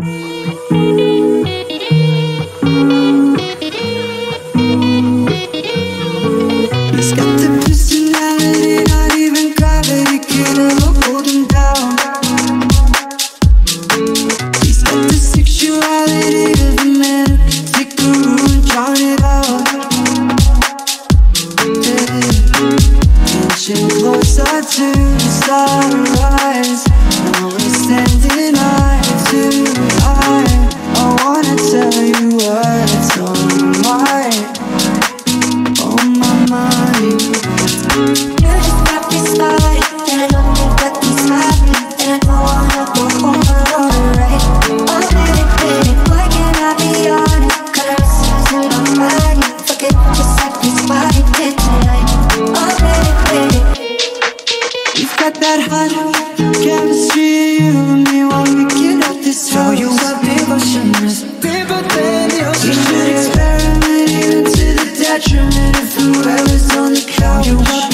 He's got the personality, not even gravity could ever hold him down. He's got the sexuality of a man who can take a room and drown it out. Inching closer to the sunrise, now we're standing eye to eye. I wanna tell you what's on my mind. You just got me started, and I don't think that this happening, and I wanna go on the road, right? Oh baby, baby, why can't I be honest? Caresses in my body, forget just like this body did tonight. Oh baby, baby, you've got that hot chemistry, you and me won't make it out this house. You are devotionless, deeper than the ocean. We should experiment even to the detriment of whoever's on the couch. You are